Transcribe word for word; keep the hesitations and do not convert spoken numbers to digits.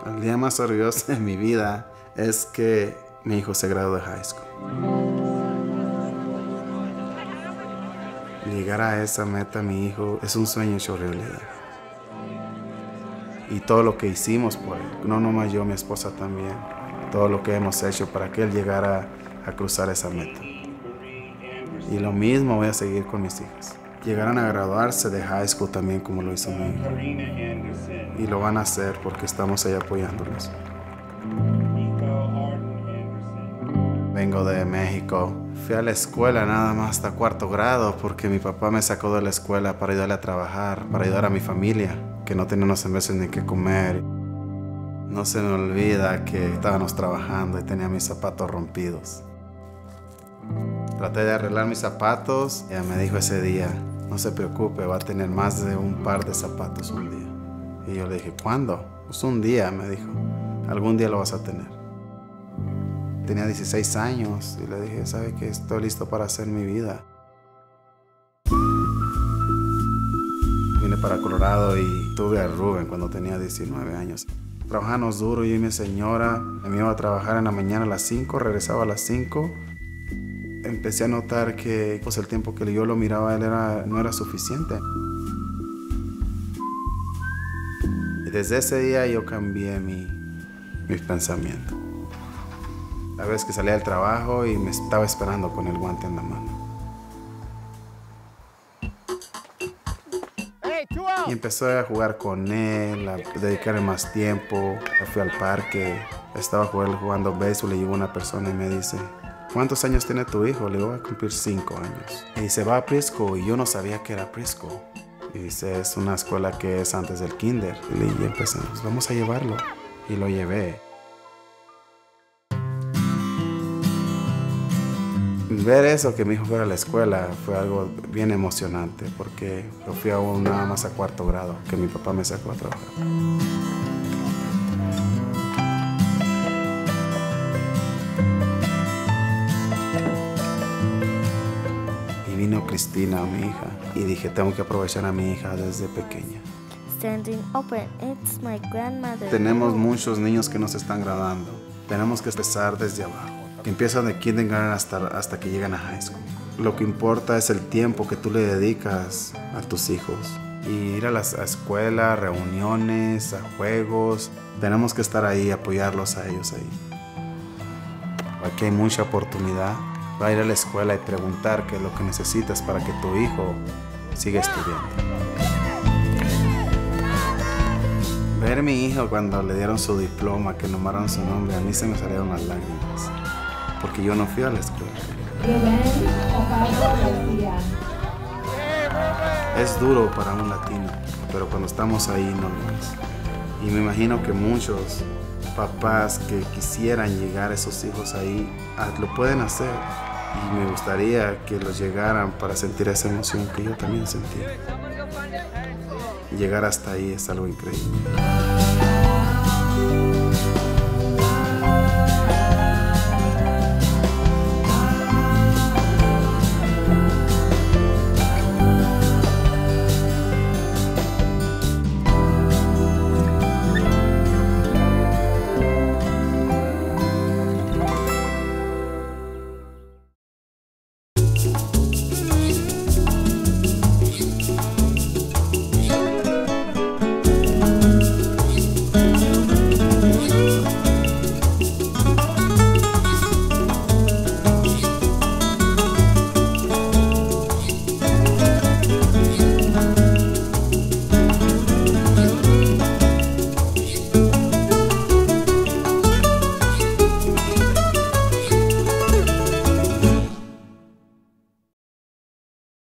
El día más orgulloso de mi vida es que mi hijo se graduó de high school. Llegar a esa meta, mi hijo, es un sueño hecho realidad. Y todo lo que hicimos por él, no nomás yo, mi esposa también, todo lo que hemos hecho para que él llegara a cruzar esa meta. Y lo mismo voy a seguir con mis hijas. Llegarán a graduarse de high school también como lo hizo mi hijo. Y lo van a hacer porque estamos ahí apoyándolos. Vengo de México. Fui a la escuela nada más hasta cuarto grado porque mi papá me sacó de la escuela para ayudarle a trabajar, para ayudar a mi familia, que no teníamos en veces ni qué comer. No se me olvida que estábamos trabajando y tenía mis zapatos rompidos. Traté de arreglar mis zapatos y ella me dijo ese día, no se preocupe, va a tener más de un par de zapatos un día. Y yo le dije, ¿cuándo? Pues un día, me dijo, algún día lo vas a tener. Tenía dieciséis años y le dije, ¿sabe qué? Estoy listo para hacer mi vida. Vine para Colorado y tuve a Rubén cuando tenía diecinueve años. Trabajamos duro, yo y mi señora. Me iba a trabajar en la mañana a las cinco, regresaba a las cinco. Empecé a notar que pues, el tiempo que yo lo miraba a él era, no era suficiente. Y desde ese día yo cambié mi, mis pensamientos. La vez que salía del trabajo y me estaba esperando con el guante en la mano. Y empecé a jugar con él, a dedicarle más tiempo. Fui al parque, estaba jugando, jugando béisbol y llegó una persona y me dice, ¿cuántos años tiene tu hijo? Le digo, voy a cumplir cinco años. Y dice, va a Preschool. Y yo no sabía que era Preschool. Y dice, es una escuela que es antes del kinder. Y empezamos, vamos a llevarlo. Y lo llevé. Ver eso, que mi hijo fuera a la escuela, fue algo bien emocionante. Porque yo fui aún nada más a cuarto grado, que mi papá me sacó a trabajar. Vino Cristina, mi hija, y dije, tengo que aprovechar a mi hija desde pequeña. Standing open, it's my grandmother. Tenemos muchos niños que no se están graduando. Tenemos que empezar desde abajo, que empiezan de kindergarten hasta, hasta que llegan a high school. Lo que importa es el tiempo que tú le dedicas a tus hijos. Y ir a las a escuelas, reuniones, a juegos. Tenemos que estar ahí, apoyarlos a ellos ahí. Aquí hay mucha oportunidad. Va a ir a la escuela y preguntar qué es lo que necesitas para que tu hijo siga estudiando. Ver a mi hijo cuando le dieron su diploma, que nombraron su nombre, a mí se me salieron las lágrimas, porque yo no fui a la escuela. Es duro para un latino, pero cuando estamos ahí no lo es. Y me imagino que muchos papás que quisieran llegar a esos hijos ahí, lo pueden hacer. Y me gustaría que los llegaran para sentir esa emoción que yo también sentí. Llegar hasta ahí es algo increíble.